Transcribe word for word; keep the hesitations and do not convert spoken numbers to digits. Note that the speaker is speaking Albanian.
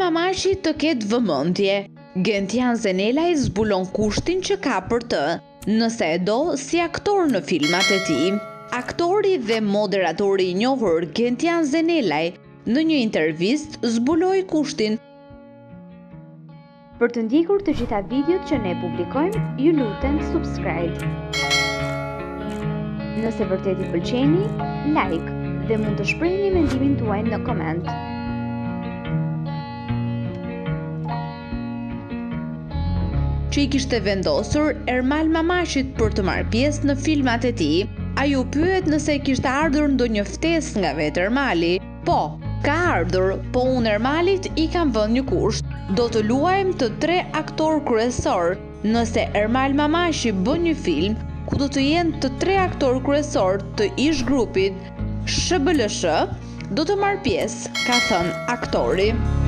Mamaqi të ketë vëmendje. Gentian Zenelaj zbulon kushtin që ka për të, nëse e do si aktor në filmat e tij. Aktori dhe moderatori i njohur Gentian Zenelaj në një intervistë zbuloi kushtin. Për të ndjekur të gjitha videot që ne publikojmë, ju lutem subscribe. Nëse vërtet i pëlqeni, like dhe mund të shprehni mendimin tuaj në koment. Që i kishte vendosur Ermal Mamaqit për të marrë pjesë në filmat e tij, ai u pyet nëse kishte ardhur ndonjë ftesë nga vetë Ermali. Po, ka ardhur, po unë Ermalit i kam vënë një kusht. Do të luajmë të tre aktor kryesor. Nëse Ermal Mamaqi bën një film ku do të jenë të tre aktor kryesor të ish grupit S B L S, do të marrë pjesë, ka thënë aktori.